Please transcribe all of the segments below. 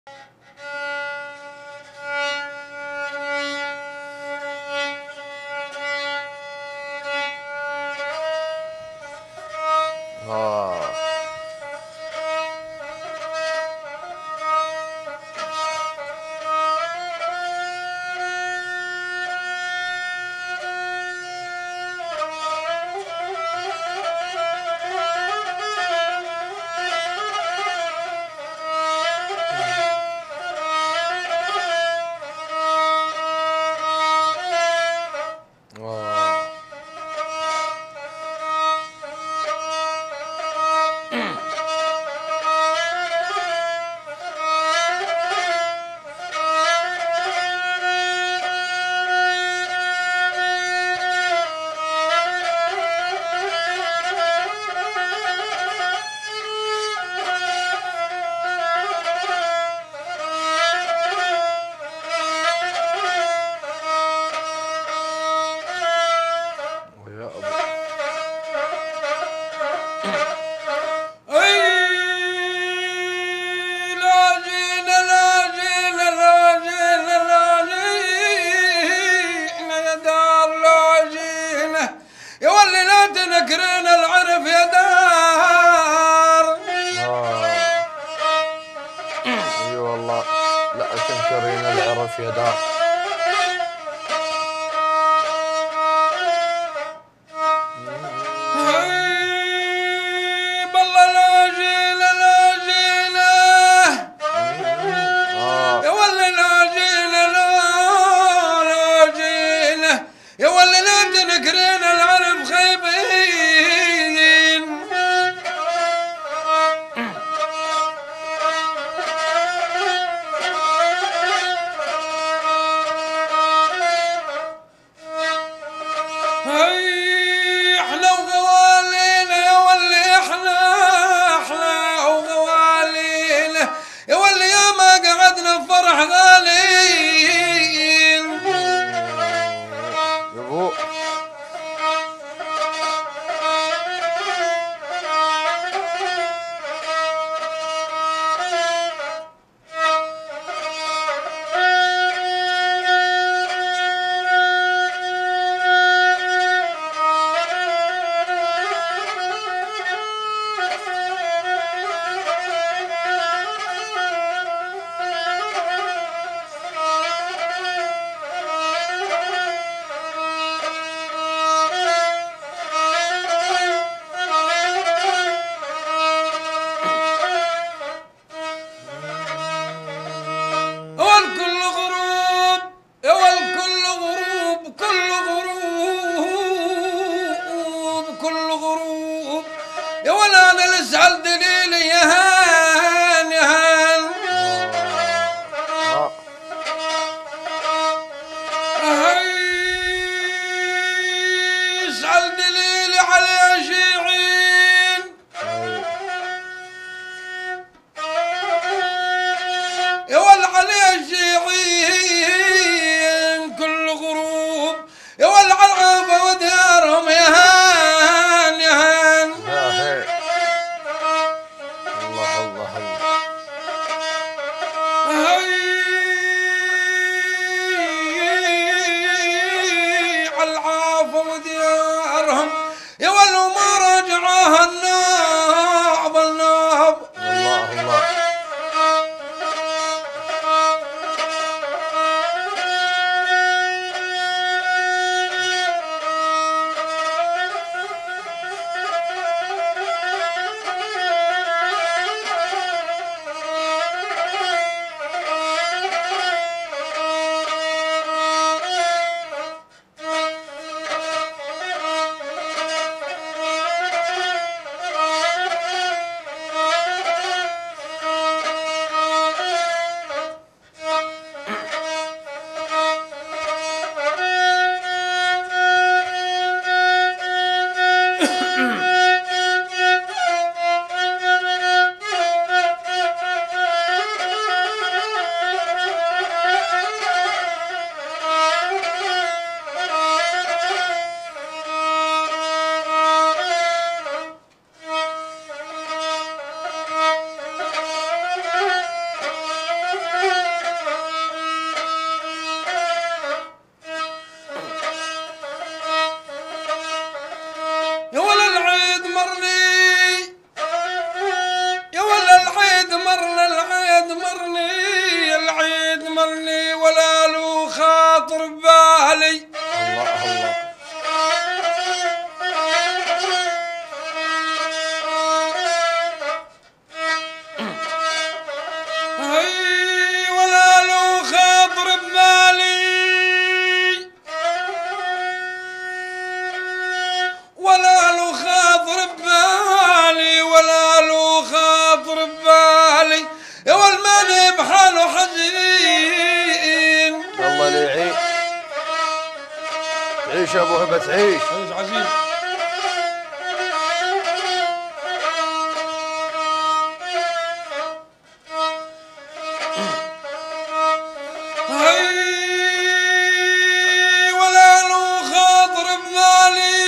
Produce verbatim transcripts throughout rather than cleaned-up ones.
آه. تنكرنا العرف يا دار. اي والله لا تنكرين العرف يا دار. بالله لا جينا لا جينا يا ولي لا جينا لا لا جينا يا ولي لا تنكرين العرف خيبين. هاي احنا وغوالينا يا ولي احنا احنا وغوالينا يا ولي يا ما قعدنا بفرح غالين. يبو يا ولا انا لسه دليلي يا هان يا هان. هاي اسأل دليلي على شيعين يا ولا على شيعين كل غروب يا ولا عرفة وديارهم يا هان يا هان. الله الله الله. العافى وديارهم يا ولو ما رجعوها الناب الناب. الله الله. هي ولا له خاطر ببالي ولا له خاطر ببالي ولا له خاطر ببالي يا والماني بحاله حزين. الله اللي يعين. تعيش يا ابو هبه تعيش. عزيز عزيز. هي ولا له خاطر ببالي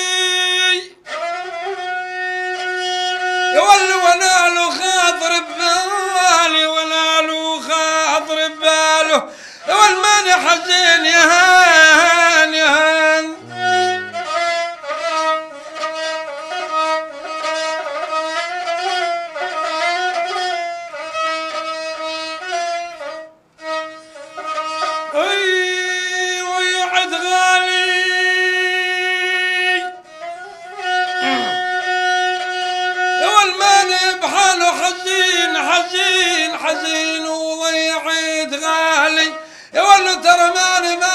يا ولي ولا له خاطر ببالي ولا له خاطر بباله يا والماني حزين يا هان يا هان. اي ويعد غالي يا والماني بحاله حزين حزين حزين ويعد غالي يا ولو ترى ماني